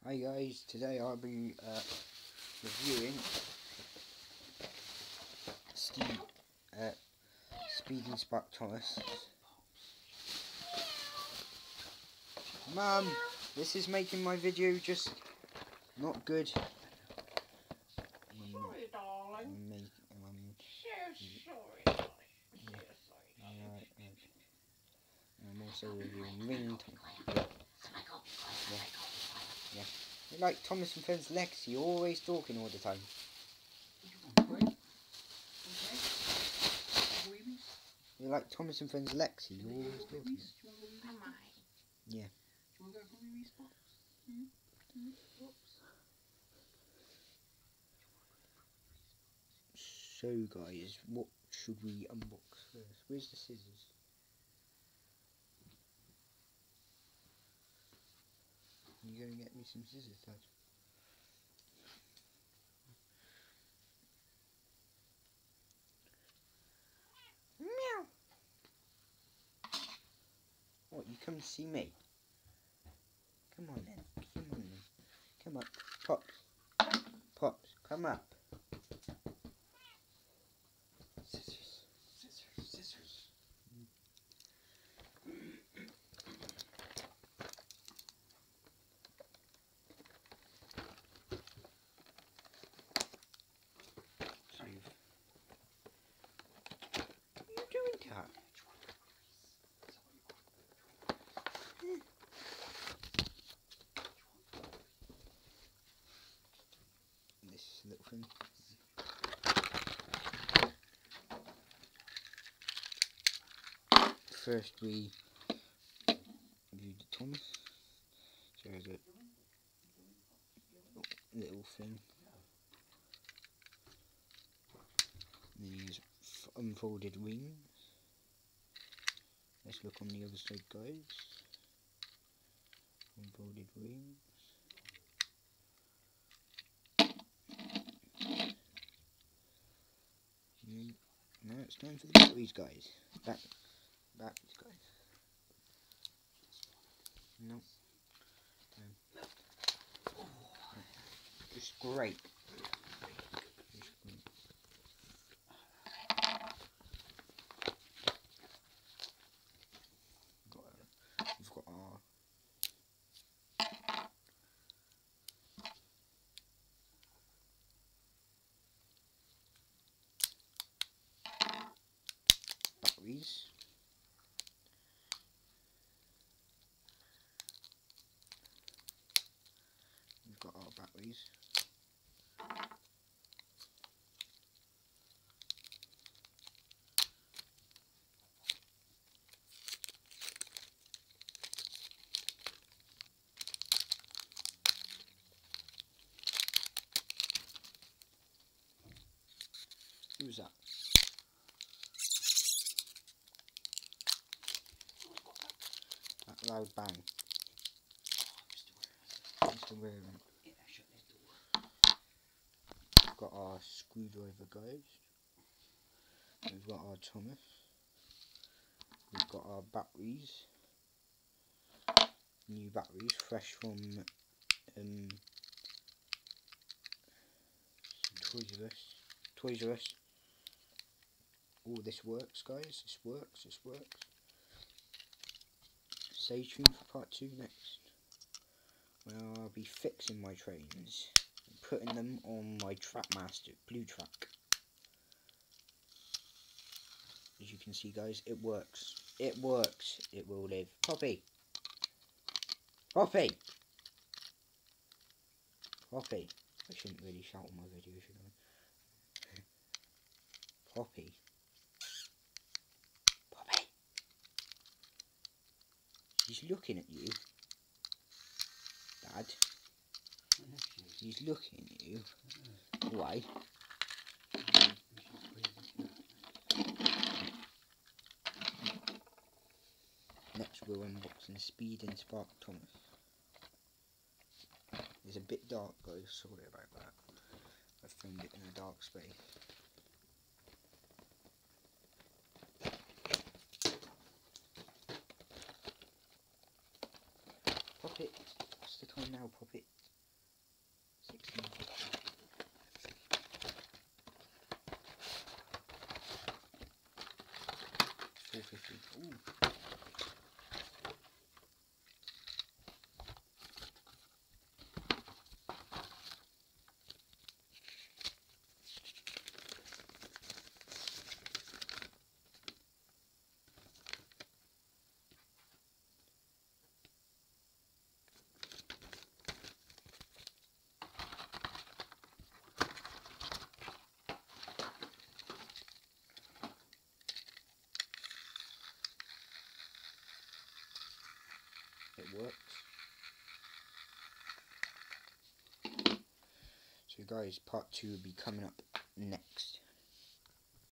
Hi guys, today I'll be reviewing Speed and Spark Thomas. Mum, this is making my video just not good. Sorry, darling. So sorry, darling. I'm also reviewing Ringtone. Yeah. You're like Thomas and Friends Lex, you're always talking all the time. You're like Thomas and Friends Lexi, you're always talking. Am I? Yeah. Do you want to go for Reese's box? So guys, what should we unbox first? Where's the scissors? You go and get me some scissors, Dad. Meow. What, you come to see me? Come on then. Come on then. Come up. Pops. Pops, come up. Scissors. Scissors. Scissors. What are you doing, Cat? This little thing. First we view the Thomas. So there's a little thing. These unfolded wings. Let's look on the other side, guys. Unfolded wings. Now it's time for the batteries, guys. Batteries, guys. No. Just great. We've got our batteries. We've got our batteries. Who's that? That loud bang. Mr. Warren. We've got our screwdriver, guys. We've got our Thomas. We've got our batteries. New batteries, fresh from Toys R Us. Oh, this works, guys. This works. This works. Stay tuned for part 2 next, where I'll be fixing my trains and putting them on my Trackmaster Blue Track. As you can see, guys, it works. It works. It will live. Poppy. Poppy. Poppy. I shouldn't really shout on my video, should I? Poppy. Poppy. She's looking at you. Dad. She's looking at you. Why? Next we're unboxing Speed and Spark Thomas. It's a bit dark, guys, sorry about that. I filmed it in a dark space. Pop it. What's the time now, Pop it? it works. So guys, part 2 will be coming up next.